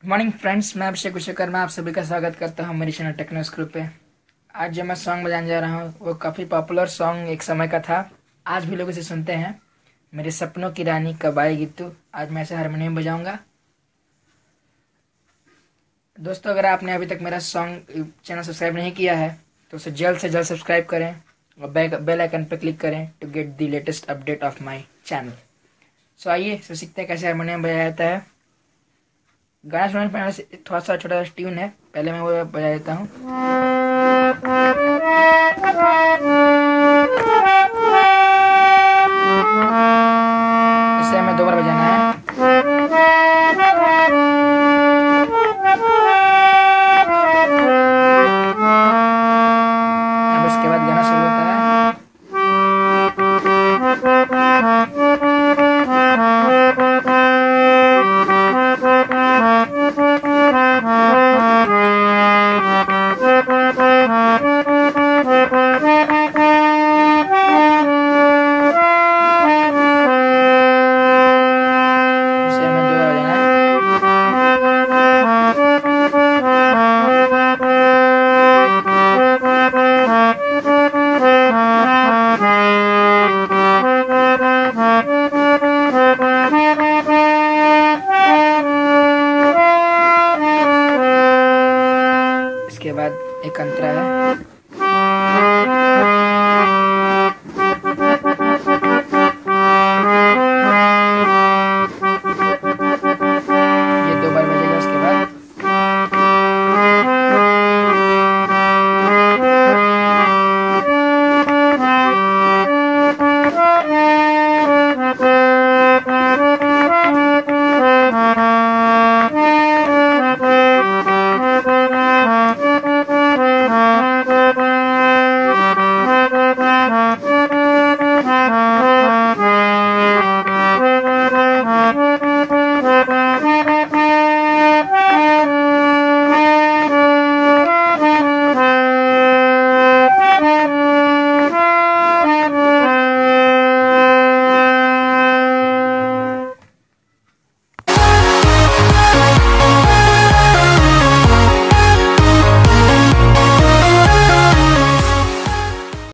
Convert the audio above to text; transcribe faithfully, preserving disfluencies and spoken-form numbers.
Morning friends, मैं अभिषेक विश्वकर्मा मैं आप सभी का स्वागत करता हूं मेरे चैनल टेक्नो स्क्रू पे। आज जो मैं सॉन्ग बजाने जा रहा हूं वो काफ़ी पॉपुलर सॉन्ग एक समय का था। आज भी लोग इसे सुनते हैं। मेरे सपनों की रानी कब आएगी तू। आज मैं ऐसे हारमोनियम बजाऊंगा। दोस्तों, अगर आपने अभी तक मेरा सॉन्ग चैनल सब्सक्राइब नहीं किया है तो उसे जल्द से जल्द सब्सक्राइब करें और बेल आइकन पर क्लिक करें to get the latest update of my channel. So आइए सो सीखते हैं कैसे हारमोनियम बजाया जाता है। गाना सुनने से पहले से थोड़ा सा छोटा सा ट्यून है, पहले मैं वो बजा देता हूँ।